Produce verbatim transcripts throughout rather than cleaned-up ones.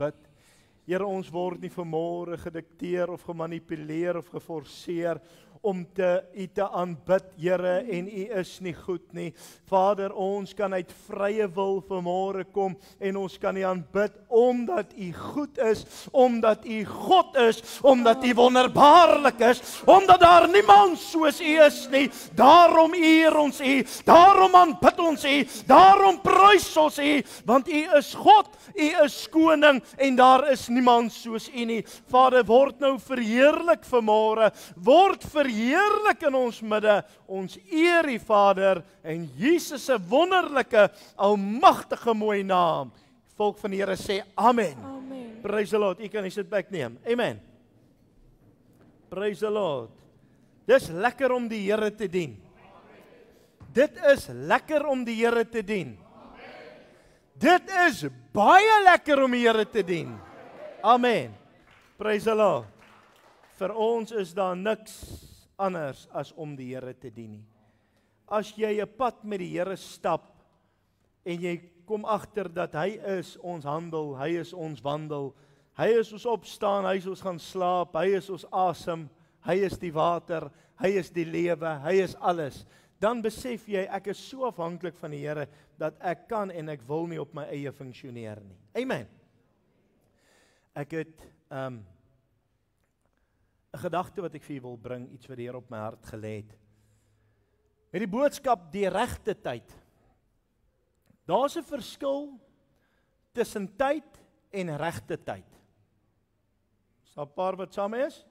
bid. Here, ons word nie vanmôre gedikteer of gemanipuleer of geforseer om te U te aanbid, Here, en U is nie goed nie. Vader, ons kan uit vrye wil vanmôre kom en ons kan U aanbid omdat U goed is, omdat U God is, omdat U wonderbaarlik is, omdat daar niemand soos U is nie. Daarom eer ons U, daarom aanbid ons U, daarom prys ons U, want U is God, U is koning en daar is niemand soos U nie. Vader, word nou verheerlik vanmôre, word verheerlik Heerlik in ons midde, ons eer U Vader, en Jesus se wonderlike, almagtige mooi naam. Volk van die Here sê Amen. Amen. Praise the Lord. U kan die sitplek neem. Amen. Praise the Lord. Dis lekker om die Here te dien. Dit is lekker om die Here te dien. Dit is baie lekker om die Here te dien. Amen. Praise the Lord. Vir ons is daar niks anders as om die Here te dien nie. As jy 'n pad met die Here stap en jy kom agter dat hy is ons handel, hy is ons wandel, hy is ons opstaan, hy is ons gaan slaap, hy is ons asem, hy is die water, hy is die lewe, hy is alles, dan besef jy ek is so afhanklik van die Here dat ek kan en ek wil nie op my eie funksioneer nie. Amen. Ek het um, 'n gedagte wat ek vir julle wil bring, iets wat die Here op my hart gelê het. Met die boodskap die regte tyd. Daar's 'n verskil tussen tyd en regte tyd. Is daar 'n paar wat saam is?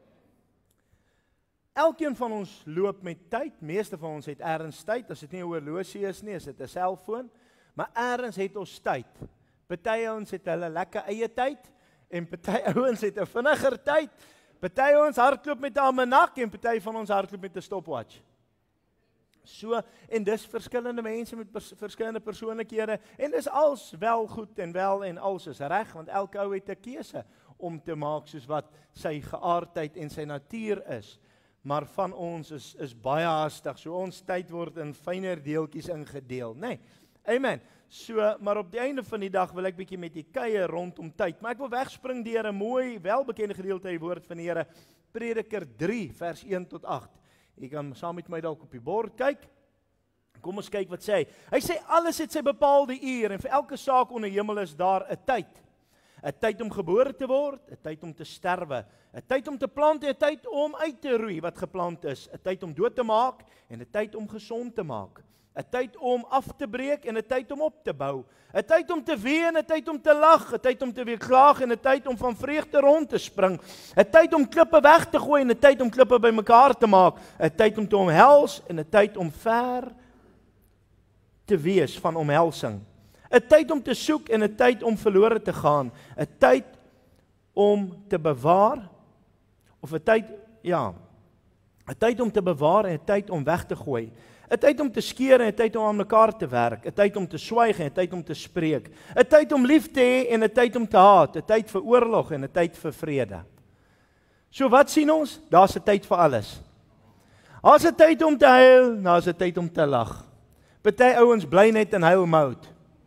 Elkeen van ons loop met tyd, meeste van ons het ergens tyd, as dit nie 'n horlosie is nie, is dit 'n selfoon, maar ergens het ons tyd. Party ouens het hulle lekker eie tyd en party ouens het 'n vinniger tyd. Party ons hardloop met 'n almanak en party van ons hardloop met 'n stopwatch. So, en dis verskillende mense met pers verskillende persoonlikhede en dis als wel goed en wel en alles is reg, want elke ou het 'n keuse om te maak soos wat sy geaardheid en sy natuur is. Maar van ons is, is baie haastig, so ons tyd word in fyner deeltjies ingedeel, nê? Nee. Amen. So, maar op die einde van die dag wil ek bietjie met die kuier rondom tyd. Maar ek wil wegspring deur 'n mooi, welbekende gedeelte uit die woord van die Here, Prediker drie vers een tot agt. Jy kan saam met my dalk op die bord kyk. Kom ons kyk wat sê hy. Hy sê alles het sy bepaalde uur en vir elke saak onder hemel is daar 'n tyd. 'n Tyd om gebore te word, 'n tyd om te sterwe, 'n tyd om te plant en 'n tyd om uit te roei wat geplant is, 'n tyd om dood te maak en 'n tyd om gesond te maak. 'n Tyd om af te breek en 'n tyd om op te bou. 'n Tyd om te ween en 'n tyd om te lag. 'n Tyd om te weeklaag en 'n tyd om van vreugde rond te spring. 'n Tyd om klippe weg te gooi en 'n tyd om klippe bymekaar te maak. 'n Tyd om te omhels en 'n tyd om ver te wees van omhelsing. 'n Tyd om te soek en 'n tyd om verlore te gaan. 'n Tyd om te bewaar of 'n tyd, ja, 'n tyd om te bewaar en 'n tyd om weg te gooi. 'n Tyd om te skeer en 'n tyd om aan mekaar te werk, 'n tyd om te swyg en 'n tyd om te spreek, 'n tyd om lief te hê en 'n tyd om te haat, 'n tyd vir oorlog en 'n tyd vir vrede. So wat sien ons? Daar's 'n tyd vir alles. Daar's 'n tyd om te huil, daar's 'n tyd om te lag. Party ouens bly net in huil mode.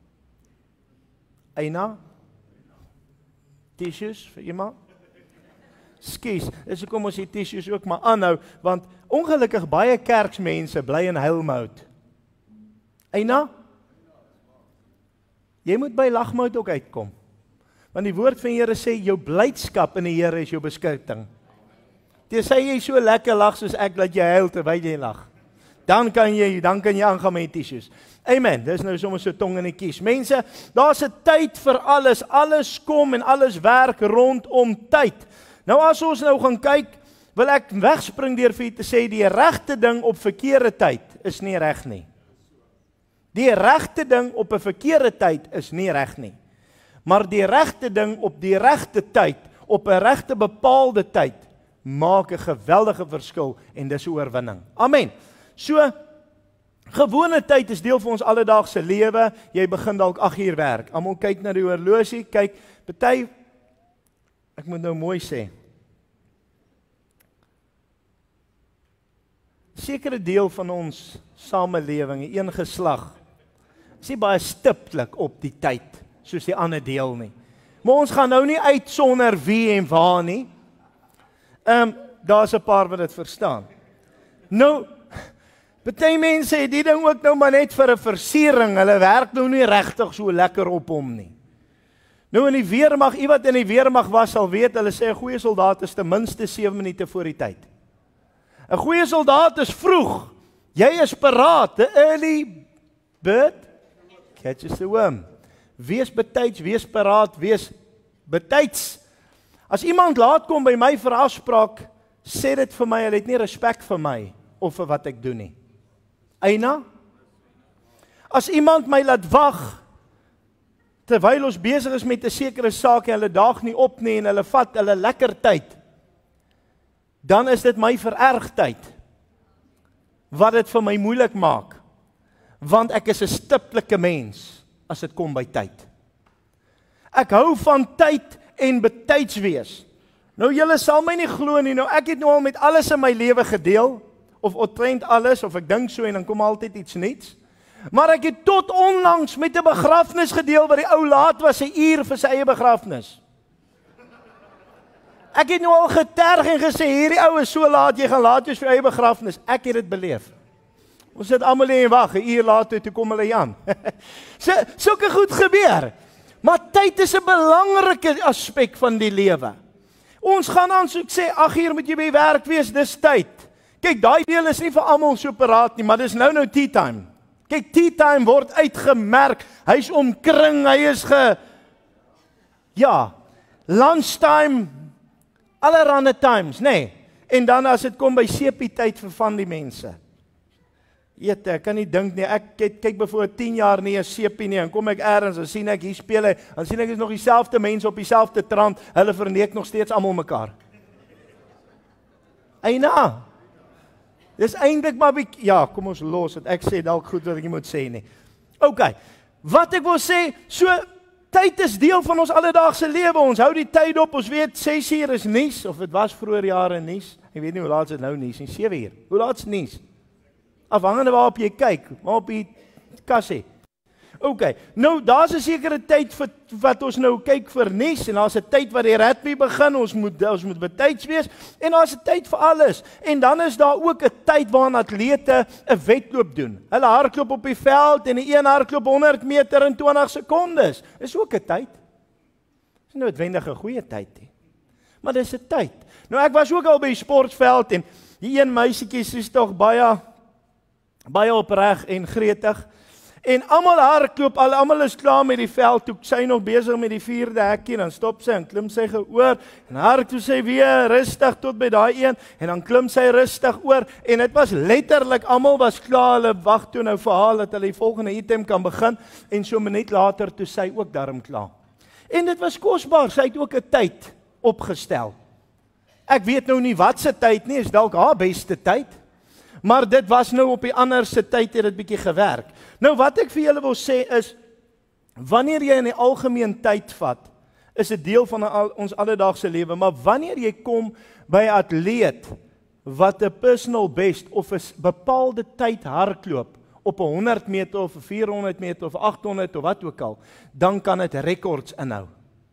Eina? Tissues vir iemand? Skus, dis hoekom ons die tissues ook maar aanhou, want ongelukkig baie kerksmense bly in huilmode. Eina? Jy moet by lagmode ook uitkom. Want die woord van die Here sê jou blydskap in die Here is jou beskutting. Dis sê jy so lekker lag soos ek dat jy huil terwyl jy lag. Dan kan jy dan kan jy aangaan met tissues. Amen. Dis nou sommer so tong in die kies. Mense, daar's 'n tyd vir alles. Alles kom en alles werk rondom tyd. Nou as ons nou gaan kyk, wil ek wegspring deur vir u te sê die regte ding op verkeerde tyd is nie reg nie. Die regte ding op 'n verkeerde tyd is nie reg nie. Maar die regte ding op die regte tyd, op 'n regte bepaalde tyd, maak 'n geweldige verskil en dis 'n oorwinning. Amen. So, gewone tyd is deel van ons alledaagse lewe. Jy begin dalk agt uur werk. Almal kyk na die horlosie, kyk, party, ek moet nou mooi sê, sekere deel van ons samelewing, een geslag, is nie baie stiptelik op die tyd, soos die ander deel nie. Maar ons gaan nou nie uit sonder wie en waar nie. Ehm, um, daar's 'n paar wat dit verstaan. Nou, party mense het die ding ook nou maar net vir 'n versiering. Hulle werk nou nie regtig so lekker op hom nie. Nou in die weermag, iemand in die weermag was sal weet, hulle sê 'n goeie soldaat is ten minste sewe minute voor die tyd. 'n Goeie soldaat is vroeg. Jy is paraat. The early bird catches the worm. Wees betyds, wees paraat, wees betyds. As iemand laat kom by my vir afspraak, sê dit vir my, hulle het nie respek vir my of vir wat ek doen nie. Eina? As iemand my laat wag terwyl ons besig is met 'n sekere saak en hulle daag nie op nie en hulle vat hulle lekker tyd, dan is dit my verergtyd wat dit vir my moeilik maak, want ek is 'n stiplike mens as dit kom by tyd. Ek hou van tyd en betyds wees. Nou julle sal my nie glo nie, nou ek het nou al met alles in my lewe gedeel, of omtrent alles, of ek dink so en dan kom altyd iets nuuts. Maar ek het tot onlangs met 'n begrafnis gedeel wat die ou laat was 'n uur vir sy eie begrafnis. Ek het nou al geterg en gesê hierdie ou is so laat, jy gaan laat wees vir eie begrafnis. Ek het dit beleef. Ons sit almal hier en wag, 'n uur later toe kom hulle Jan. so sulke goed gebeur. Maar tyd is 'n belangrike aspek van die lewe. Ons gaan aan so ek sê ag uur moet jy by werk wees, dis tyd. Kyk, daai deel is nie vir almal so paraat nie, maar dis nou nou tea time. Kyk, tea time word uitgemerk. Hy's omkring, hy is ge ja, lunch time, allerhande times, nê. Nee. En dan as dit kom by sepie tyd vir van die mense. Eet, ek kan nie dink nie, ek kyk, kyk byvoorbeeld tien jaar nie 'n sepie nie, en kom ek ergens, en sien ek hier speel hy, dan sien ek is nog dieselfde mense op dieselfde trant, hulle verneek nog steeds almal mekaar. Eina, dis eintlik maar bykie, ja, kom ons los het, ek sê dalk goed wat ek nie moet sê nie. Ok, wat ek wil sê, so, tyd is deel van ons alledaagse lewe, ons hou die tyd op, ons weet, ses uur is nuus, of het was vroeër jare nuus, ek weet nie hoe laat is dit nou nuus, nie, sewe uur, hoe laat is nuus? Afhangende waarop jy kyk, maar op die kassie. Ok, nou daar's 'n sekere tyd vir, wat ons nou kyk vir nuus, en daar's 'n tyd wat die rugby begin, ons moet, ons moet betyds wees, en daar's 'n tyd vir alles, en dan is daar ook 'n tyd waarin atlete 'n wedloop doen. Hulle hardloop op die veld, en die een hardloop honderd meter in twintig sekondes, is ook 'n tyd. Dis nie noodwendig 'n goeie tyd nie, maar dis 'n tyd. Nou ek was ook al by die sportveld, en die een meisietjie is tog baie, baie opreg en gretig, en almal hardloop, al almal is klaar met die veld, toe sy nog besig met die vierde hekkie, dan stop sy en klim sy geoor, en hardloop sy weer rustig tot by daai een, en dan klim sy rustig oor, en dit was letterlik, almal was klaar, hulle wag toe nou vir haar, dat hulle die volgende item kan begin, en so minuut later, toe sy ook daarom klaar. En dit was kosbaar, sy het ook 'n tyd opgestel. Ek weet nou nie wat se tyd nie, is dalk haar beste tyd, maar dit was nou op die ander se tyd het dit bietjie gewerk. Nou wat ek vir julle wil sê is, wanneer jy in die algemeen tyd vat, is 'n deel van al, ons alledaagse lewe, maar wanneer jy kom by 'n atleet, wat 'n personal best, of 'n bepaalde tyd hardloop, op 'n honderd meter, of 'n vierhonderd meter, of agt honderd, of wat ook al, dan kan dit rekords inhou.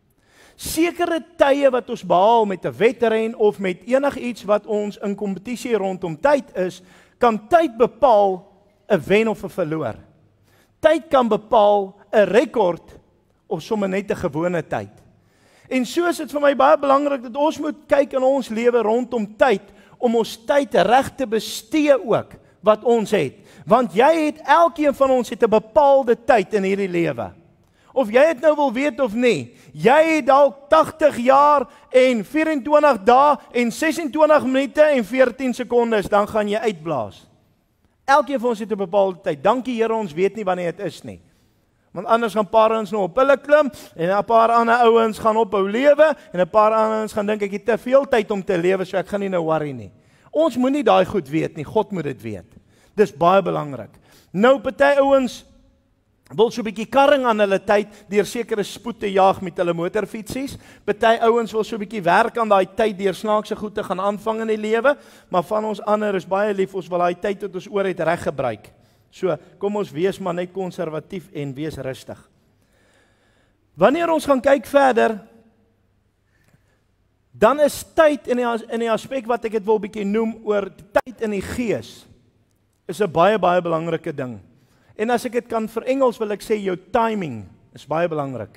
Sekere tye wat ons behaal met 'n wedren, of met enigiets wat ons in kompetisie rondom tyd is, kan tyd bepaal 'n wen of 'n verloor. Tyd kan bepaal 'n rekord, of sommer net 'n gewone tyd. En so is dit vir my baie belangrik, dat ons moet kyk in ons lewe rondom tyd, om ons tyd reg te bestee ook, wat ons het. Want jy het, elkeen van ons het 'n bepaalde tyd in hierdie lewe. Of jy het nou wil weet of nie, jy het dalk tagtig jaar en vyf en twintig dae en ses en twintig minute en veertien sekondes, dan gaan jy uitblaas. Elkeen van ons het 'n bepaalde tyd. Dankie Here, ons weet nie wanneer dit is nie. Want anders gaan paar ons nou op hulle klim, en 'n paar ander ouens gaan ophou lewe, en 'n paar ander ouens gaan dink ek het te veel tyd om te lewe, so ek gaan nie nou worry nie. Ons moet nie daai goed weet nie, God moet dit weet. Dis baie belangrik. Nou, party ouens wil so 'n bietjie karring aan hulle tyd, deur sekere spoed te jaag met hulle motorfietsies. Party ouens wil so 'n bietjie werk aan daai tyd, deur snaakse goed te gaan aanvang in die lewe, maar van ons ander is baie lief, ons wil daai tyd wat ons oor het reg gebruik. So, kom ons wees maar net konservatief en wees rustig. Wanneer ons gaan kyk verder, Dan is tyd in die, in die aspek wat ek dit wil bietjie noem oor tyd in die gees, is 'n baie, baie belangrike ding. En as ek dit kan verengels, wil ek sê, jou timing is baie belangrik.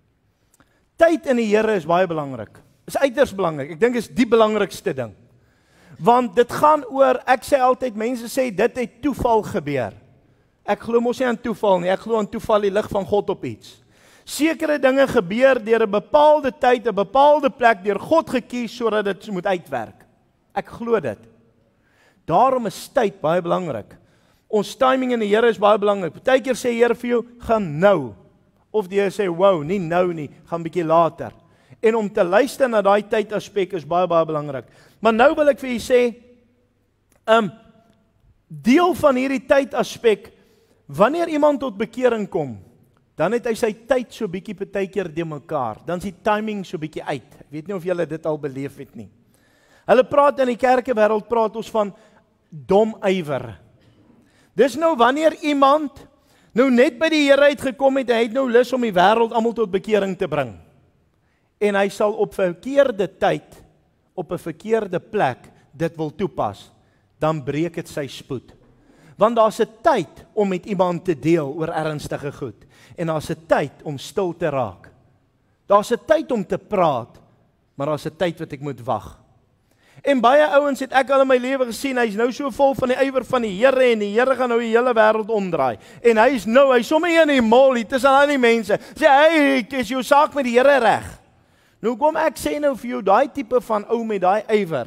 Tyd in die Here is baie belangrik. Is uiters belangrik. Ek dink is die belangrikste ding. Want dit gaan oor, ek sê altyd, mense sê, dit het toeval gebeur. Ek glo mos nie aan toeval nie, ek glo aan toeval die lig van God op iets. Sekere dinge gebeur deur 'n bepaalde tyd, 'n bepaalde plek, deur God gekies, sodat dit moet uitwerk. Ek glo dit. Daarom is tyd baie belangrik. Ons timing in die Here is baie belangrik. Partykeer sê die Here vir jou, gaan nou. Of die Here sê, wow, nie nou nie, gaan bietjie later. En om te luister na daai tydaspek is baie, baie belangrik. Maar nou wil ek vir julle sê, um, deel van hierdie tydaspek, wanneer iemand tot bekering kom, dan het hy sy tyd so bietjie partykeer de mekaar, dan is die timing so bietjie uit. Ek weet nie of julle dit al beleef het nie. Hulle praat in die kerkewêreld, praat ons van dom ywer. Dis nou wanneer iemand nou net by die Here uitgekom het, hy het nou lus om die wêreld almal tot bekering te bring. En hy sal op verkeerde tyd, op 'n verkeerde plek, dit wil toepas, dan breek dit sy spoed. Want daar's 'n tyd om met iemand te deel oor ernstige goed, en daar's 'n tyd om stil te raak. Daar's 'n tyd om te praat, maar daar's 'n tyd wat ek moet wag. En baie ouens het ek al in my lewe gesien, hy's nou so vol van die ywer van die Here, en die Here gaan nou die hele wêreld omdraai. En hy's nou, hy's sommer hier in die mall, hier tussen al die mense, sê, hey, is jou saak met die Here reg? Nou kom ek sê nou vir jou, daai tipe van ou met daai ywer,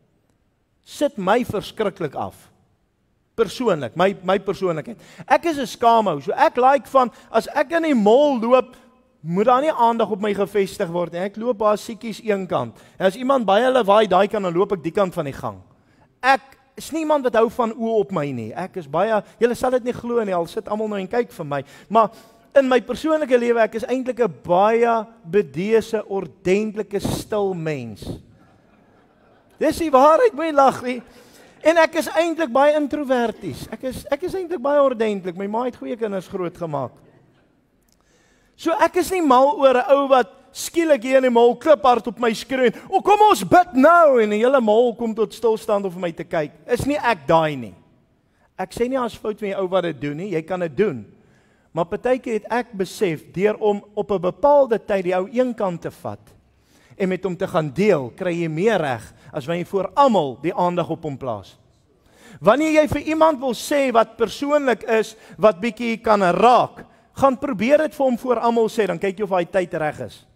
sit my verskriklik af. Persoonlik, my, my persoonlikheid. Ek is 'n skaamhou, so ek like van, as ek in die mall loop, moet daar nie aandag op my gefestig word nie. Ek loop daar siekies een kant. En as iemand by hulle waai daai kant, dan loop ek die kant van die gang. Ek is nie iemand wat hou van oë op my nie. Ek is baie, julle sal dit nie glo nie, al sit almal nou en kyk vir my. Maar in my persoonlike lewe, ek is eintlik 'n baie bedese, ordentlike, stil mens. Dis die waarheid, my lag nie. En ek is eintlik baie introverties. Ek is ek is eintlik baie ordentlik. My ma het goeie kinders grootgemaak. So ek is nie mal oor 'n ou wat skielik hier in die mall kliphard op my skree. O, kom ons bid nou, en die hele mall kom tot stilstand om vir my te kyk. Is nie ek daai nie. Ek sê nie as fout van die ou wat dit doen nie, jy kan dit doen. Maar partykeer het ek besef, deur om op 'n bepaalde tyd die ou een kant te vat, en met hom te gaan deel, kry jy meer reg, as wanneer jy voor almal die aandag op hom plaas. Wanneer jy vir iemand wil sê wat persoonlik is, wat bietjie kan raak, gaan probeer dit vir hom voor almal sê, dan kyk jy of hy tyd reg is.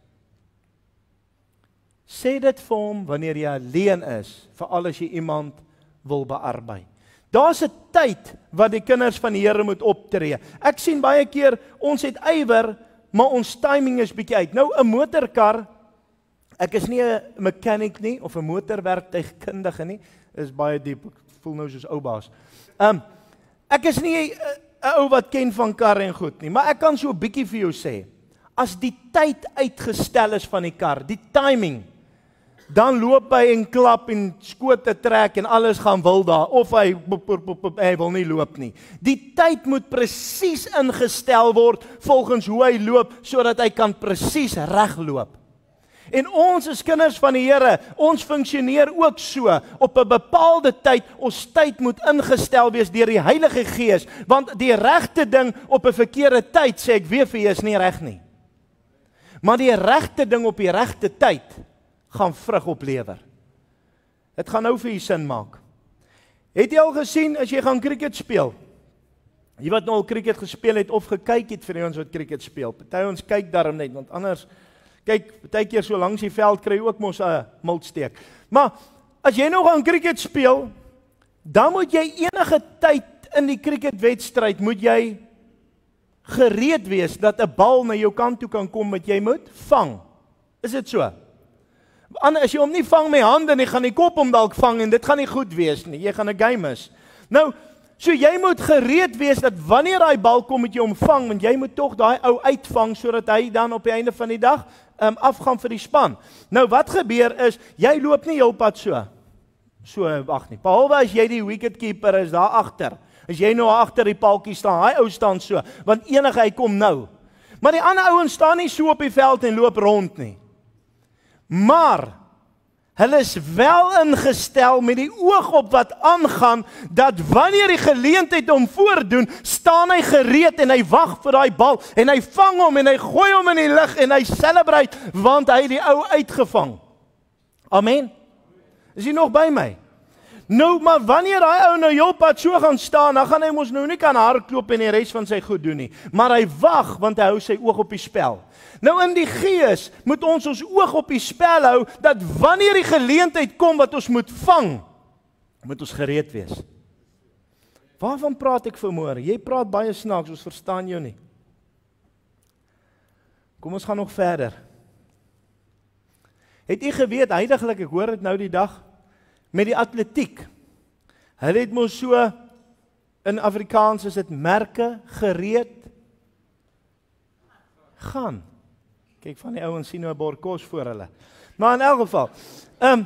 Sê dit vir hom wanneer jy alleen is, veral as jy iemand wil bearbei. Daar's 'n tyd wat die kinders van die Here moet optree. Ek sien baie keer, ons het ywer, maar ons timing is bietjie uit. Nou, 'n motorkar, ek is nie 'n mechanic nie, of 'n motorwerktuigkundige nie, is baie diep, ek voel nou soos ou baas. Um, ek is nie 'n ou wat ken van karre en goed nie, maar ek kan so 'n bietjie vir jou sê, as die tyd uitgestel is van die kar, die timing, dan loop hy en klap en skote trek en alles gaan wil daar, of hy, pop, pop, pop, pop, hy wil nie loop nie. Die tyd moet presies ingestel word volgens hoe hy loop, sodat hy kan presies reg loop. En ons as kinders van die Here, ons funksioneer ook so, op 'n bepaalde tyd, ons tyd moet ingestel wees deur die Heilige Gees, want die regte ding op 'n verkeerde tyd, sê ek weer vir jy, is nie reg nie. Maar die regte ding op die regte tyd, gaan vrug oplewer. Dit gaan nou vir jy sin maak. Het jy al gesien, as jy gaan cricket speel, jy wat nou al cricket gespeel het, of gekyk het vir die ons wat cricket speel, party ons kyk daarom net, want anders, kyk, partykeer so langs die veld kry jy ook mos 'n multsteek. Maar as jy nou gaan cricket speel, dan moet jy enige tyd in die cricketwedstryd moet jy gereed wees dat 'n bal na jou kant toe kan kom wat jy moet vang. Is dit so? Anders as jy hom nie vang met hande nie, gaan die kop hom dalk vang en dit gaan nie goed wees nie. Jy gaan 'n game mis. Nou, so jy moet gereed wees dat wanneer daai bal kom met jy hom vang, want jy moet tog daai ou uitvang sodat hy dan op die einde van die dag um, afgaan vir die span. Nou wat gebeur is, jy loop nie jou pad so. So wag nie. Behalwe as jy die wicketkeeper is daar agter. As jy nou agter die paaltjie staan, hy ou staan so, want enige hy kom nou. Maar die ander ouens staan nie so op die veld en loop rond nie. Maar Hulle is wel ingestel met die oog op wat aangaan, dat wanneer die geleentheid hom voordoen, staan hy gereed en hy wag vir daai bal, en hy vang hom en hy gooi hom in die lug en hy celebrate, want hy het die ou uitgevang. Amen. Is jy nog by my? Nou, maar wanneer hy ou nou jou pad so gaan staan, dan gaan hy mos nou nie kan hardloop en die res van sy goed doen nie. Maar hy wag, want hy hou sy oog op die spel. Nou in die gees moet ons ons oog op die spel hou, dat wanneer die geleentheid kom wat ons moet vang, moet ons gereed wees. Waarvan praat ek vanmôre? Jy praat baie snaaks, ons verstaan jou nie. Kom ons gaan nog verder. Het jy geweet, heiliglik, ek hoor dit nou die dag, met die atletiek. Hulle het mos so, in Afrikaans is dit merke, gereed, gaan. Kyk, van die ouens sien nou 'n bord kos voor hulle. Maar in elk geval, um,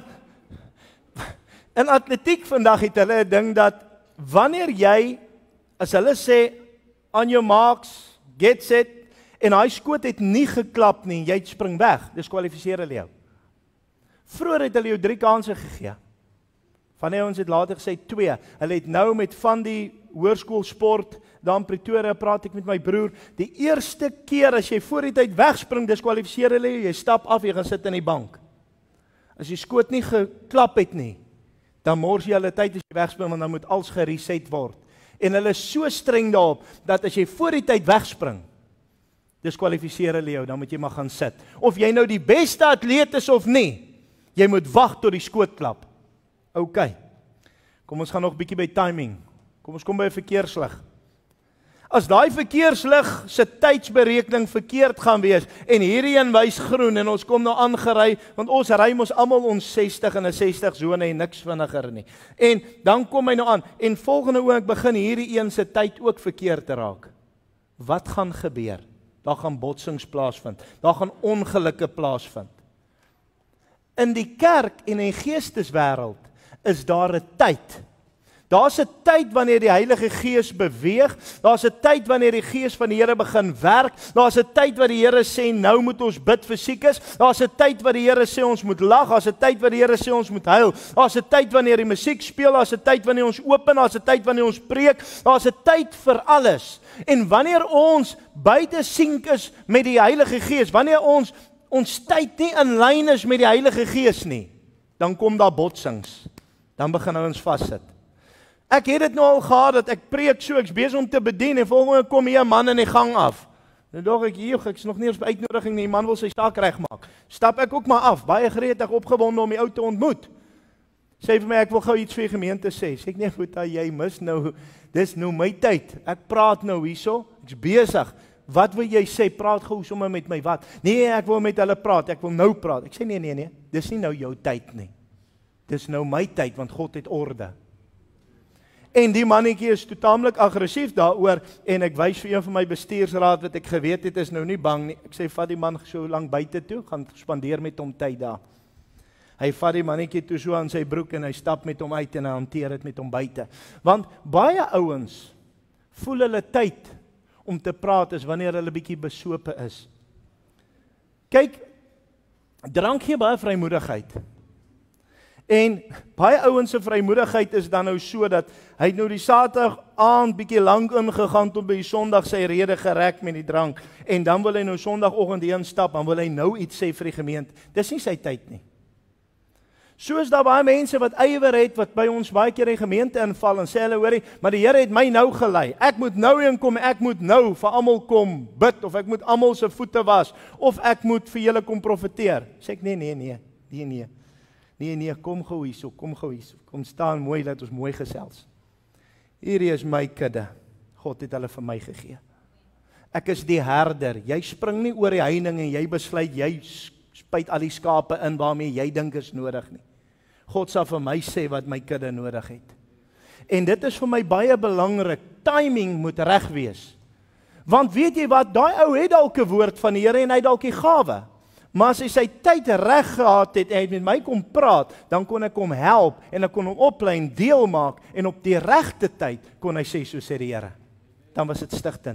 in atletiek vandag het hulle 'n ding dat, wanneer jy, as hulle sê, on your marks, get set, en hy skoot het nie geklap nie, jy spring weg, dis kwalifiseer hulle jou. Vroeger het hulle jou drie kanse gegee. Van die ons het later gesê twee. Hulle het nou met van die hoërskoolsport, daar in Pretoria praat ek met my broer, die eerste keer as jy voor die tyd wegspring, diskwalifiseer hulle jy, jy stap af, jy gaan sit in die bank. As jy skoot nie geklap het nie, dan mors jy hulle tyd as jy wegspring, want dan moet alles gereset word. En hulle is so streng daarop, dat as jy voor die tyd wegspring, diskwalifiseer hulle jou, dan moet jy maar gaan sit. Of jy nou die beste atleet is of nie, jy moet wag tot die skoot klap. Ok, kom ons gaan nog bietjie by timing. Kom ons kom by 'n verkeerslig. As daai verkeerslig se tydsberekening verkeerd gaan wees, en hierdie een wys groen, en ons kom nou aangery, want ons ry mos almal ons sestig in 'n sestig sone en niks vinniger nie. En dan kom hy nou aan, en volgende oomblik begin hierdie een se tyd ook verkeerd te raak. Wat gaan gebeur? Daar gaan botsings plaasvind. Daar gaan ongelukke plaasvind. In die kerk en in die geesteswêreld is daar 'n tyd. Daar's 'n tyd wanneer die Heilige Gees beweeg, daar's 'n tyd wanneer die Gees van die Here begin werk, daar's 'n tyd wat die Here sê nou moet ons bid vir siekes, daar's 'n tyd wat die Here sê ons moet lag, daar's 'n tyd wat die Here sê ons moet huil, daar's 'n tyd wanneer die musiek speel, daar's 'n tyd wanneer ons open, daar's 'n tyd wanneer ons preek, daar's 'n tyd vir alles. En wanneer ons buite sink is met die Heilige Gees, wanneer ons ons tyd nie in lyn is met die Heilige Gees nie, dan kom daar botsings. Dan begin ons vassit. Ek het dit nou al gehad, dat ek preek so, ek's besig om te bedien, en volgende kom hier 'n man in die gang af. Nou dog ek, hier, ek's nog nie eens by uitnodiging nie, die man wil sy saak regmaak. Stap ek ook maar af, baie gretig opgewonde om die ou te ontmoet. Sê vir my, ek wil gou iets vir die gemeente sê. Sê ek, nee, goed, jy mis nou, dis nou my tyd. Ek praat nou hierso, ek's besig. Wat wil jy sê? Praat gou sommer met my, wat? Nee, ek wil met hulle praat, ek wil nou praat. Ek sê, nee, nee, nee, dis nie nou jou tyd nie. Dis nou my tyd, want God het orde. En die mannetjie is totaal aggressief daaroor, en ek wys vir een van my bestuursraad, wat ek geweet het, is nou nie bang nie. Ek sê, vat die man so lang buite toe, gaan spandeer met hom tyd daar. Hy vat die mannetjie toe so aan sy broek, en hy stap met hom uit, en hy hanteer dit met hom buite. Want baie ouens voel hulle tyd om te praat is wanneer hulle bietjie besope is. Kyk, drank gee baie vrymoedigheid. En baie ouens se vrymoedigheid is dan nou so dat hy nou die Saterdag aand bietjie lank ingegaan tot by die Sondag sy rede gerek met die drank, en dan wil hy nou Sondagoggend hier instap, dan wil hy nou iets sê vir die gemeente. Dis nie sy tyd nie. So is daar baie mense wat ywer het, wat by ons baie keer in die gemeente inval en sê hulle, hoorie, maar die Here het my nou gelei. Ek moet nou inkom, ek moet nou vir almal kom bid, of ek moet almal se voete was, of ek moet vir julle kom profeteer. Sê ek, nee, nee, nee, nee, nee. Nee, nee, kom gou hierso, kom gou hierso. Kom staan mooi, laat ons mooi gesels. Hierdie is my kudde. God het hulle vir my gegee. Ek is die herder. Jy spring nie oor die heining en jy besluit, jy spuit al die skape in waarmee jy dink is nodig nie. God sal vir my sê wat my kudde nodig het. En dit is vir my baie belangrik. Timing moet reg wees. Want weet jy wat, daai ou het dalk 'n woord van die Here en hy het dalk die gawe. Maar as hy sy tyd reg gehad het en hy het met my kom praat, dan kon ek hom help en ek kon hom oplei en deel maak en op die regte tyd kon hy sê, so sê die Here. Dan was dit stigtend.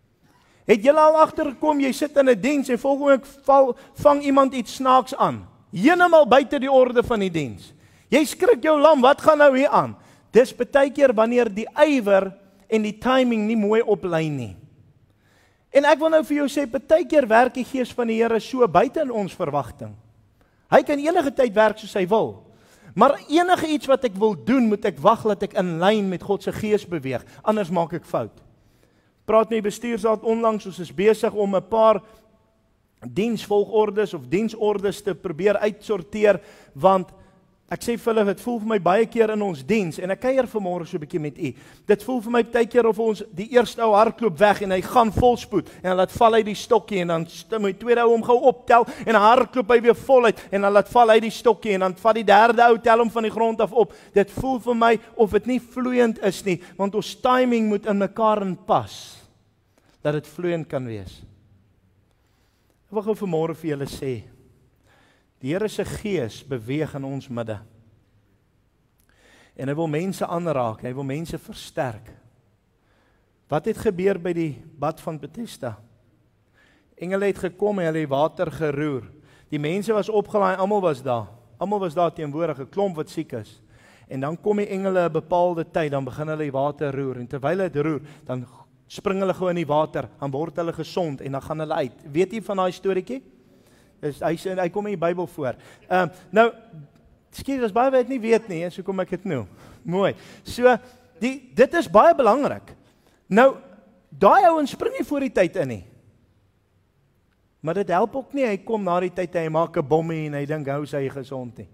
Het julle al agtergekom, jy sit in 'n diens en volgende week val, vang iemand iets snaaks aan. Heeltemal buite die orde van die diens. Jy skrik jou lam, wat gaan nou hier aan? Dis baie keer wanneer die ywer en die timing nie mooi oplyn nie. En ek wil nou vir jou sê, baie keer werk die Gees van die Here so buite in ons verwagting. Hy kan enige tyd werk soos hy wil. Maar enige iets wat ek wil doen, moet ek wag dat ek in lyn met God se Gees beweeg, anders maak ek fout. Praat met die bestuursraad onlangs, ons is besig om 'n paar diensvolgordes of diensordes te probeer uitsorteer, want ek sê vir hulle, dit voel vir my baie keer in ons diens, en ek kuier vanmôre so 'n bietjie met u, dit voel vir my baie keer of ons die eerste ou hardloop weg, en hy gaan volspoed, en dan laat val hy die stokkie, en dan stem hy tweede ou hom gou optel, en dan hardloop hy weer voluit, en dan laat val hy die stokkie, en dan vat die derde ou tel hom van die grond af op. Dit voel vir my of dit nie vloeiend is nie, want ons timing moet in mekaar inpas, dat dit vloeiend kan wees. Ek wil gou vanmôre vir julle sê, die Here se Gees beweeg in ons midde. En hy wil mense aanraak, hy wil mense versterk. Wat het gebeur by die bad van Bethesda? Engele het gekom en hulle het water geroer. Die mense was opgelaai, almal was daar. Almal was daar teenwoordig, 'n klomp wat siek is. En dan kom die engele 'n bepaalde tyd, dan begin hulle die water roer. En terwyl hulle dit roer, dan spring hulle gou in die water, dan word hulle gesond en dan gaan hulle uit. Weet jy van daai storieetjie? Dis hy sê hy kom in die Bybel voor. Ehm um, nou skielik is baie wat nie weet nie, so kom ek dit nou. Mooi. So die dit is baie belangrik. Nou daai ouens spring nie voor die tyd in nie. Maar dit help ook nie, hy kom na die tyd en hy maak 'n bommie en hy dink hou sy gesond nie.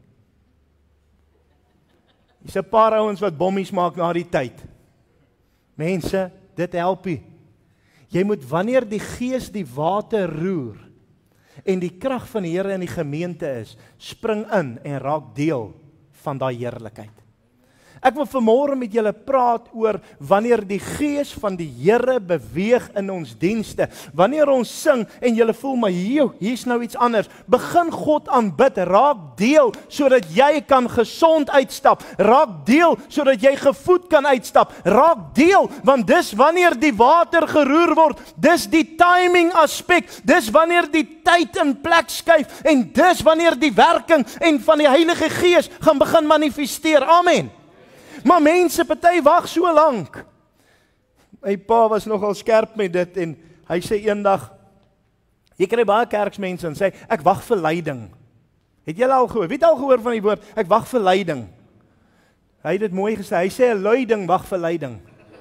Dis 'n paar ouens wat bommies maak na die tyd. Mense, dit help nie. Jy moet wanneer die Gees die water roer en die krag van die Here in die gemeente is, spring in en raak deel van daai heerlikheid. Ek wil vanmôre met julle praat oor wanneer die Gees van die Here beweeg in ons dienste. Wanneer ons sing en julle voel maar hier, hier's nou iets anders. Begin God aanbid, raak deel sodat jy kan gesond uitstap. Raak deel sodat jy gevoed kan uitstap. Raak deel want dis wanneer die water geroer word. Dis die timing aspek. Dis wanneer die tyd in plek skuif en dis wanneer die werking en van die Heilige Gees gaan begin manifesteer. Amen. Maar mense, party wag so lank. My pa was nogal skerp met dit en hy sê eendag, jy kry baie kerksmense en sê, ek wag vir leiding. Het julle al gehoor? Wie het al gehoor van die woord, ek wag vir leiding? Hy het dit mooi gesê, hy sê 'n leiding wag vir leiding.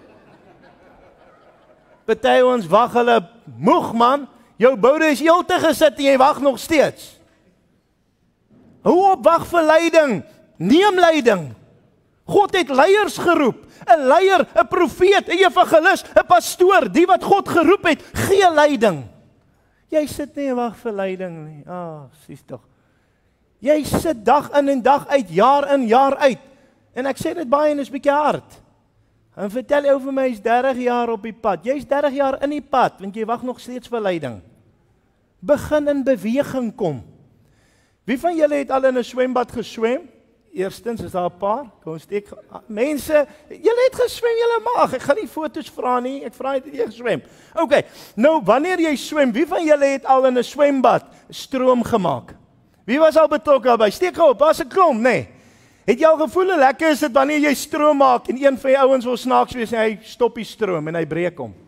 Party ons wag hulle moeg man, jou boude is heeltyd gesit en jy wag nog steeds. Hoe op wag vir leiding? Neem leiding. God het leiers geroep, 'n leier, 'n profeet, 'n evangelis, 'n pastoor, die wat God geroep het, gee leiding. Jy sit nie en wag vir leiding nie. Ah, oh, sies tog. Jy sit dag in en dag uit, jaar in, jaar uit. En ek sê dit baie en is bietjie hard. En vertel jy vir my, is dertig jaar op die pad. Jy's dertig jaar in die pad, want jy wag nog steeds vir leiding. Begin in beweging kom. Wie van julle het al in 'n swembad geswem? Eerstens is daar 'n paar, kom steek. Mense, julle het geswem, julle mag. Ek gaan nie foto's vra nie. Ek vra net of jy geswem. OK. Nou, wanneer jy swem, wie van julle het al in 'n swembad stroom gemaak? Wie was al betrokke daarbey? Steek op, was 'n klomp, nê? Nee. Het jy al gevoel hoe lekker is dit wanneer jy stroom maak en een van die ouens wil snaaks wees en hy stop die stroom en hy breek hom?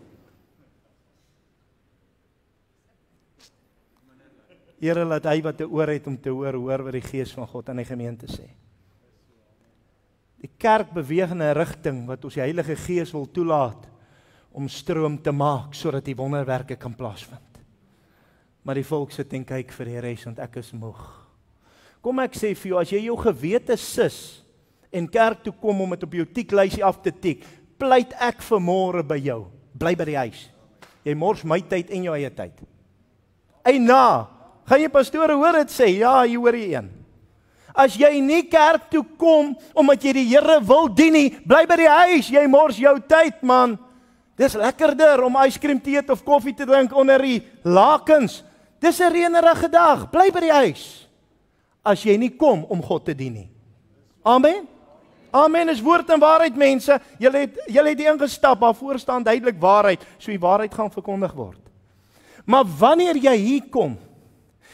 Here, laat hy wat 'n oor het om te hoor, hoor wat die Gees van God aan die gemeente sê. Die kerk beweeg in 'n rigting wat ons die Heilige Gees wil toelaat om stroom te maak sodat die wonderwerke kan plaasvind. Maar die volk sit en kyk vir die res want ek is moeg. Kom ek sê vir jou, as jy jou gewete sis en kerk toe kom om dit op jou tieklysie af te tik, pleit ek vanmôre by jou, bly by die huis. Jy mors my tyd en jou eie tyd. Eina, gaan jy pastore hoor dit sê? Ja, hier hoor jy een. As jy nie kerk toe kom omdat jy die Here wil dien nie, bly by die huis, jy mors jou tyd man. Dis lekkerder om yskriem te eet of koffie te drink onder die lakens. Dis 'n reënerige dag, bly by die huis. As jy nie kom om God te dien nie. Amen. Amen is woord en waarheid mense. Julle het julle het ingestap, maar voor staan duidelik waarheid, so die waarheid gaan verkondig word. Maar wanneer jy hier kom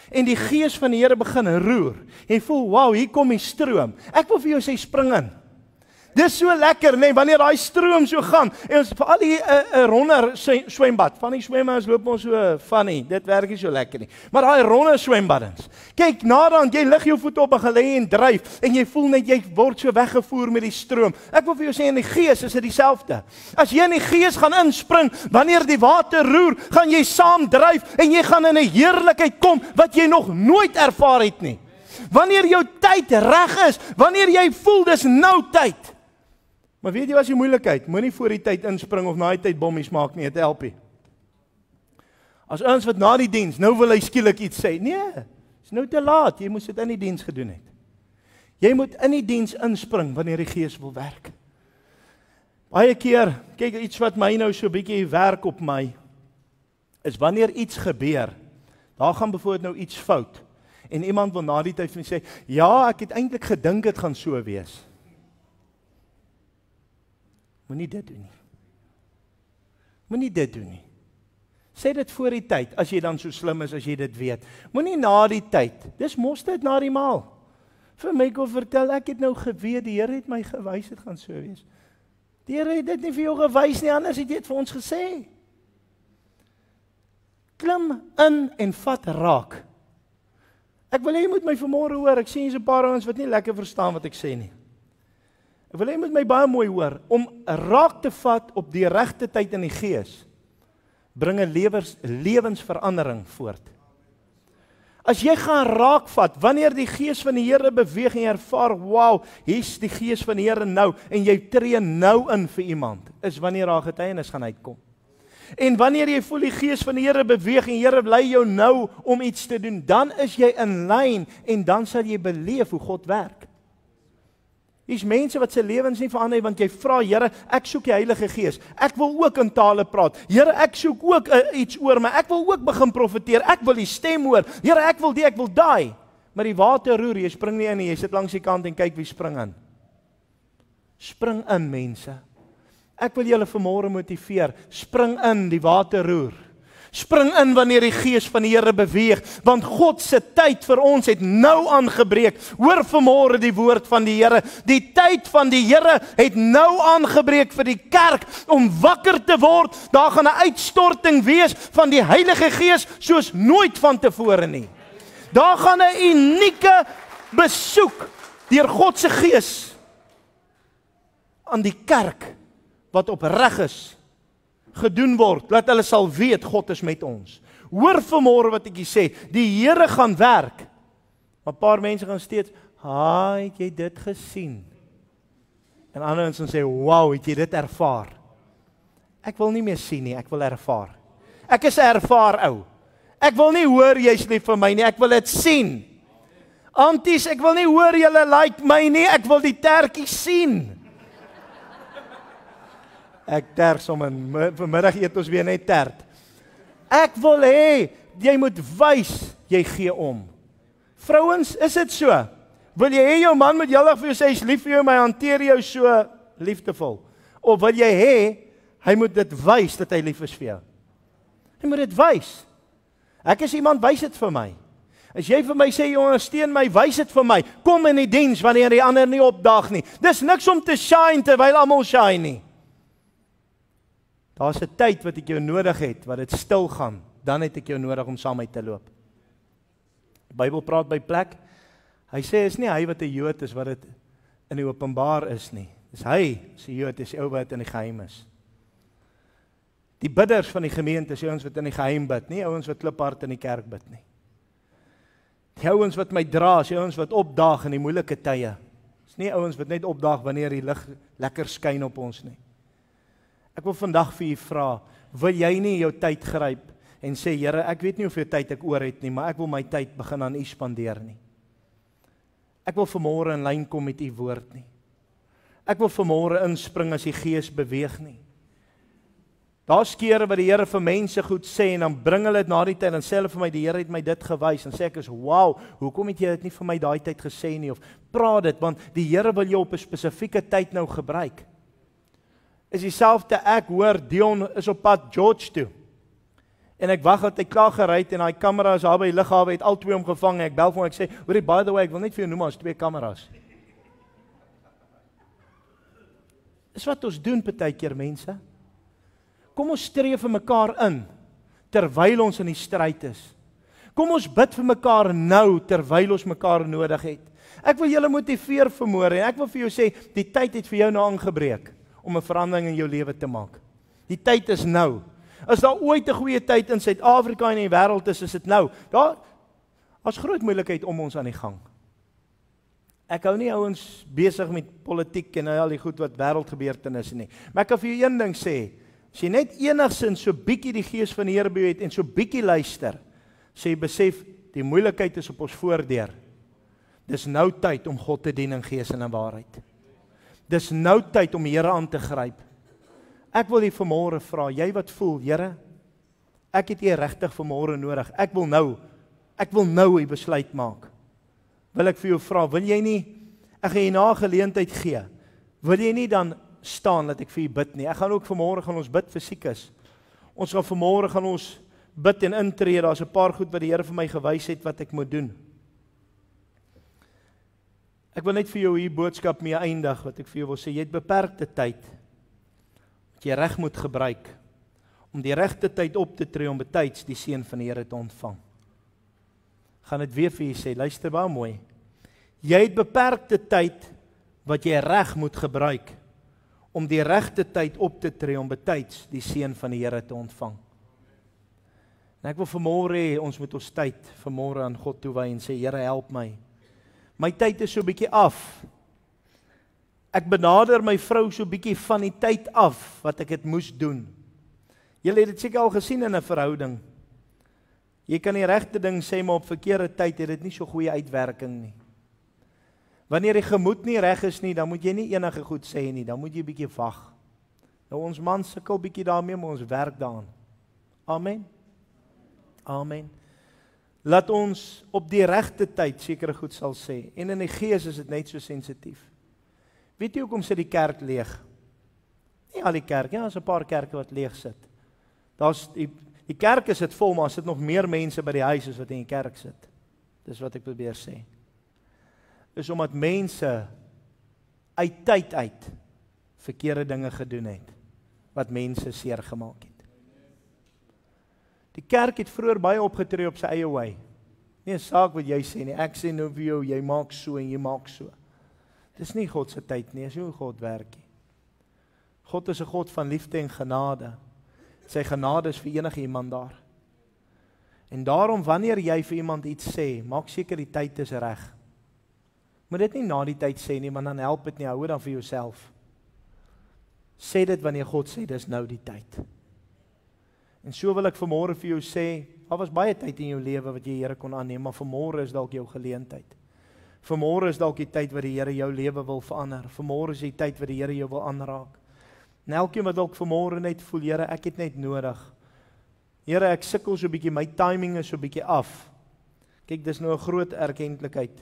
En die gees van die Here begin roer. En jy voel, wow, hier kom die stroom. Ek wil vir jou sê, spring in. Dis so lekker, nee, wanneer daai stroom so gaan, en ons vir al die uh, uh, ronde swembad, van die swemmers loop ons so funny, dit werk nie so lekker nie, maar daai ronde swembaddens, kyk, naderhand, jy lig jou voet op en gaan lê en dryf, en jy voel net, jy word so weggevoer met die stroom. Ek wil vir jou sê, in die gees is dit dieselfde. As jy in die gees gaan inspring, wanneer die water roer, gaan jy saam dryf, en jy gaan in 'n heerlikheid kom, wat jy nog nooit ervaar het nie. Wanneer jou tyd reg is, wanneer jy voel, dis nou tyd. Maar weet jy wat is die moeilikheid? Moenie voor die tyd inspring of na die tyd bommies maak nie, het help nie. As ons wat na die diens, nou wil hy skielik iets sê. Nee, is nou te laat, jy moes dit in die diens gedoen het. Jy moet in die diens inspring wanneer die Gees wil werk. Baie keer, kyk iets wat my nou so bietjie werk op my, is wanneer iets gebeur, daar gaan byvoorbeeld nou iets fout, en iemand wil na die tyd vir my sê, ja, ek het eintlik gedink het gaan so wees. Moenie dit doen nie. Moenie dit doen nie. Sê dit voor die tyd, as jy dan so slim is, as jy dit weet. Moenie na die tyd, dis mos dit na die maal. Vir my kom vertel, ek het nou geweet, die Here het my gewys, het gaan so wees. Die Here het dit nie vir jou gewys nie, anders het jy dit vir ons gesê. Klim in en vat raak. Ek wil hê jy moet my vanmôre hoor, ek sien hier's 'n paar ouens wat nie lekker verstaan wat ek sê nie. Ek wil hê jy moet my baie mooi hoor, om raak te vat op die regte tyd in die gees, bring 'n lewens, lewensverandering voort. As jy gaan raakvat, wanneer die gees van die Here beweeg en jy ervaar, wow, hier's die gees van die Here nou, en jy tree nou in vir iemand, is wanneer daar getuienis gaan uitkom. En wanneer jy voel die gees van die Here beweeg en die Here lei jou nou om iets te doen, dan is jy in lyn en dan sal jy beleef hoe God werk. Hier's mense wat se lewens nie verander nie, want jy vra, Here, ek soek die Heilige Gees. Ek wil ook in tale praat. Here, ek soek ook uh, iets oor my. Ek wil ook begin profeteer. Ek wil die stem hoor. Here, ek wil die, ek wil daai. Maar die water roer, jy spring nie in nie. Jy sit langs die kant en kyk wie spring in. Spring in, mense. Ek wil julle vanmôre motiveer. Spring in, die water roer. Spring in wanneer die gees van die Here beweeg, want God se tyd vir ons het nou aangebreek. Hoor vanmôre die woord van die Here. Die tyd van die Here het nou aangebreek vir die kerk om wakker te word. Daar gaan 'n uitstorting wees van die Heilige Gees soos nooit vantevore nie. Daar gaan 'n unieke besoek deur God se Gees aan die kerk wat opreg is gedoen word, laat hulle sal weet, God is met ons. Hoor vanmôre wat ek sê, die Here gaan werk, maar 'n paar mense gaan steeds, ha, het jy dit gesien? En ander mense sê, wow, het jy dit ervaar? Ek wil nie meer sien nie, ek wil ervaar. Ek is 'n ervaar ou. Ek wil nie hoor jy's lief vir my nie, ek wil dit sien. Anties, ek wil nie hoor julle like my nie, ek wil die tertjie sien. Ek ter sommer, vanmiddag eet ons weer net tert. Ek wil hê, jy moet wys, jy gee om. Vrouens, is dit so? Wil jy hê jou man moet heeldag vir jou sê, hy's lief vir jou, maar hy hanteer jou so liefdevol? Of wil jy hê, hy moet dit wys, dat hy lief is vir jou? Hy moet dit wys. Ek is iemand, wys dit vir my. As jy vir my sê, jy ondersteun my, wys dit vir my. Kom in die diens, wanneer die ander nie opdaag nie. Dis niks om te shine, terwyl almal shine nie. Daar's 'n tyd wat ek jou nodig het, wat dit stil gaan, dan het ek jou nodig om saam met te loop. Die Bybel praat by plek, hy sê, is nie hy wat 'n Jood is, wat dit in die openbaar is nie. Dis hy, is die Jood, is die ou wat in die geheim is. Die bidders van die gemeente, is die ouens wat in die geheim bid, nie ouens wat kliphard in die kerk bid nie. Die ouens wat my dra, is die ouens wat opdaag in die moeilike tye. Is nie ouens wat net opdaag wanneer die lig lekker skyn op ons nie. Ek wil vandag vir u vra, wil jy nie jou tyd gryp en sê, Here, ek weet nie hoeveel tyd ek oor het nie, maar ek wil my tyd begin aan u spandeer nie. Ek wil vanmôre in lyn kom met u woord nie. Ek wil vanmôre inspring as die Gees beweeg nie. Daar's kere wat die Here vir mense goed sê en dan bring hulle dit na die tyd en sê hulle vir my, die Here het my dit gewys en sê ek is, wow, hoekom het jy dit nie vir my daai tyd gesê nie, of praat dit, want die Here wil jou op 'n spesifieke tyd nou gebruik. Is dieselfde, ek hoor, Dion is op pad George toe. En ek wag dat hy klaar gery het en daai kameras daar by die lughawe het al twee omgevang. Ek bel vir hom, ek sê, hoorie, by the way, ek wil net vir jou noem, as twee kameras. Dis wat ons doen partykeer, mense. Kom ons streef vir mekaar in, terwyl ons in die stryd is. Kom ons bid vir mekaar nou, terwyl ons mekaar nodig het. Ek wil julle motiveer vanmôre, en ek wil vir jou sê, die tyd het vir jou nou aangebreek, om 'n verandering in jou lewe te maak. Die tyd is nou. As daar ooit 'n goeie tyd in Suid-Afrika en in die wêreld is, is dit nou. Daar is groot moeilikheid om ons aan die gang. Ek hou nie ouens besig met politiek en al die goed wat wêreldgebeurtenisse nie. Maar ek kan vir jou een ding sê, as jy net enigsins so bietjie die gees van die Here by jou het en so bietjie luister, sê jy besef, die moeilikheid is op ons voordeur. Dis nou tyd om God te dien in gees en in waarheid. Dis nou tyd om die Here aan te gryp. Ek wil jy vanmôre vra, jy wat voel, Here, ek het jy regtig vanmôre nodig. Ek wil nou, ek wil nou 'n besluit maak. Wil ek vir jou vra, wil jy nie, ek gaan jy na 'n geleentheid gee, wil jy nie dan staan dat ek vir jy bid nie? Ek gaan ook vanmôre gaan ons bid vir siekes. Ons gaan vanmôre gaan ons bid en intree, daar's 'n paar goed wat die Here vir my gewys het wat ek moet doen. Ek wil net vir jou hier boodskap mee eindig, wat ek vir jou wil sê, jy het beperkte tyd, wat jy reg moet gebruik, om die regte tyd op te tree, om betyds die seën van die Here te ontvang. Gaan dit weer vir jy sê, luister baie mooi, jy het beperkte tyd, wat jy reg moet gebruik, om die regte tyd op te tree, om betyds die seën van die Here te ontvang. En ek wil vanmôre hê, ons moet ons tyd vanmôre aan God toewy en sê, Here, help my. My tyd is so bietjie af. Ek benader my vrou so bietjie van die tyd af, wat ek het moes doen. Julle het dit seker al gesien in 'n verhouding. Jy kan die regte ding sê, maar op verkeerde tyd het dit nie so goeie uitwerking nie. Wanneer die gemoed nie reg is nie, dan moet jy nie enige goed sê nie, dan moet jy bietjie wag. Nou ons man sukkel bietjie daarmee, maar ons werk daaraan. Amen. Amen. Laat ons op die regte tyd sekere goed sal sê. En in die gees is dit net so sensitief. Weet jy hoekom sit die kerk leeg? Nie al die kerk, ja, daar's 'n paar kerke wat leeg sit. Daar's die, die kerk is dit vol, maar as dit nog meer mense by die huis is wat in die kerk sit. Dis wat ek probeer sê. Is omdat mense uit tyd uit verkeerde dinge gedoen het, wat mense seer gemaak het. Die kerk het vroeër baie opgetree op sy eie wy. Nie 'n saak wat jy sê nie, ek sê nou vir jou, jy maak so en jy maak so. Dis nie God se tyd nie, is hoe God werk nie. God is 'n God van liefde en genade. Sy genade is vir enige iemand daar. En daarom, wanneer jy vir iemand iets sê, maak seker die tyd is reg. Moet dit nie na die tyd sê nie, want dan help dit nie, hou dit dan vir jouself. Sê dit wanneer God sê, dis nou die tyd. En so wil ek vanmôre vir jou sê, daar was baie tyd in jou lewe wat jy Here kon aanneem, maar vanmôre is dalk jou geleentheid. Vanmôre is dalk die tyd wat die Here jou lewe wil verander. Vanmôre is die tyd wat die Here jou wil aanraak. En elkeen wat dalk vanmôre net voel, Here, ek het net nodig. Here, ek sukkel so 'n bietjie, my timing is so 'n bietjie af. Kyk, dis nou 'n groot erkenklikheid.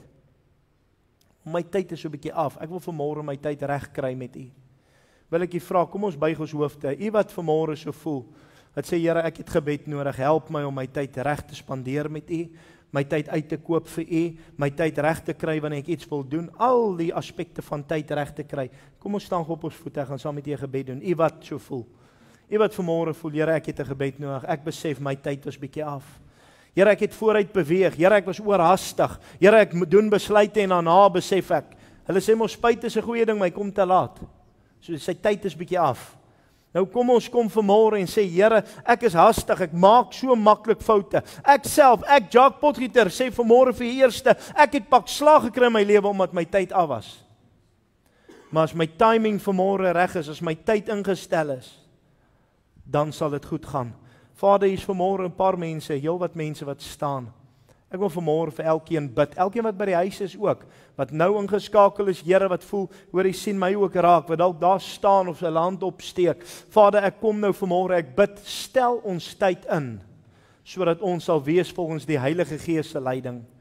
My tyd is so 'n bietjie af. Ek wil vanmôre my tyd reg kry met U. Wil ek U vra, kom ons buig ons hoofde. U wat vanmôre so voel, wat sê, Here, ek het gebed nodig, help my om my tyd reg te spandeer met U, my tyd uit te koop vir U, my tyd reg te kry wanneer ek iets wil doen, al die aspekte van tyd reg te kry. Kom ons staan op ons voete, ek gaan saam met U 'n gebed doen. U wat so voel. U wat vanmôre voel, Here, ek het 'n gebed nodig. Ek besef my tyd is bietjie af. Here, ek het vooruit beweeg. Here, ek was oorhaastig. Here, ek moet doen besluite en daarna besef ek. Hulle sê mos spyt is 'n goeie ding, maar hy kom te laat. So sy tyd is bietjie af. Nou kom ons kom vanmôre en sê, Here, ek is hastig, ek maak so maklik foute. Ek self, ek Jacques Potgieter, sê vanmôre vir die eerste, ek het pak slag gekry in my lewe omdat my tyd af was. Maar as my timing vanmôre reg is, as my tyd ingestel is, dan sal dit goed gaan. Vader, hier is vanmôre 'n paar mense, heelwat mense wat staan. Ek wil vanmôre vir elkeen bid, elkeen wat by die huis is ook, wat nou ingeskakel is, Here, wat voel, hoor, jy sien my ook raak, wat dalk daar staan of sy hand opsteek. Vader, ek kom nou vanmôre, ek bid, stel ons tyd in, sodat ons sal wees volgens die Heilige Gees se leiding.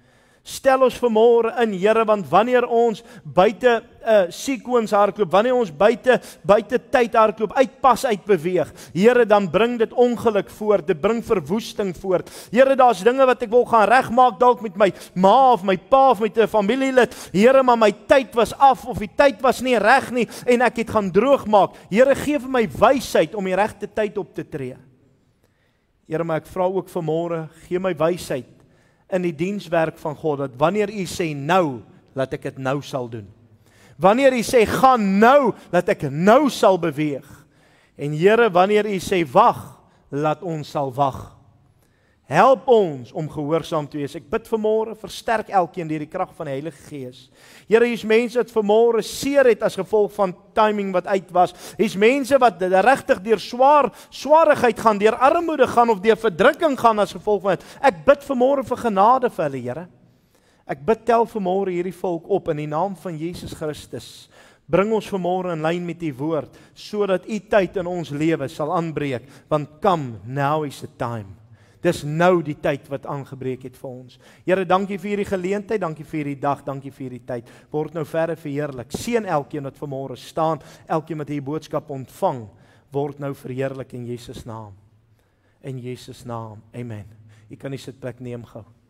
Stel ons vanmôre in, Here, want wanneer ons buite 'n uh, sequence hardloop, wanneer ons buite buite tyd hardloop, uitpas uitbeweeg, Here, dan bring dit ongeluk voort, dit bring verwoesting voort. Here, daar's dinge wat ek wil gaan regmaak dalk met my ma of my pa of met 'n familielid. Here, maar my tyd was af of die tyd was nie reg nie en ek het gaan droog maak. Here, gee vir my wysheid om die regte tyd op te tree. Here, maar ek vra ook vanmôre, gee my wysheid in die dienswerk van God, dat wanneer U sê nou, dat ek dit nou sal doen. Wanneer U sê gaan nou, dat ek nou sal beweeg. En Here, wanneer U sê wag, laat ons sal wag. Help ons om gehoorsaam te wees. Ek bid vanmôre, versterk elkeen deur die krag van die Heilige Gees. Here, hier's mense wat vanmôre seer het as gevolg van timing wat uit was. Hier's mense wat regtig deur swaar swaarigheid gaan, deur armoede gaan of deur verdrukking gaan as gevolg van dit. Ek bid vanmôre vir genade vir hulle, Here. Ek bid tel vanmôre hierdie volk op in die naam van Jesus Christus. Bring ons vanmôre in lyn met U woord, sodat U tyd in ons lewe sal aanbreek, want come, now is the time. Dis nou die tyd wat aangebreek het vir ons. Here, dankie vir hierdie geleentheid, dankie vir hierdie dag, dankie vir hierdie tyd. Word nou verder verheerlik. Seën elkeen wat vanmôre staan, elkeen wat hierdie boodskap ontvang, word nou verheerlik in Jesus naam. In Jesus naam. Amen. U kan die sitplek neem gou.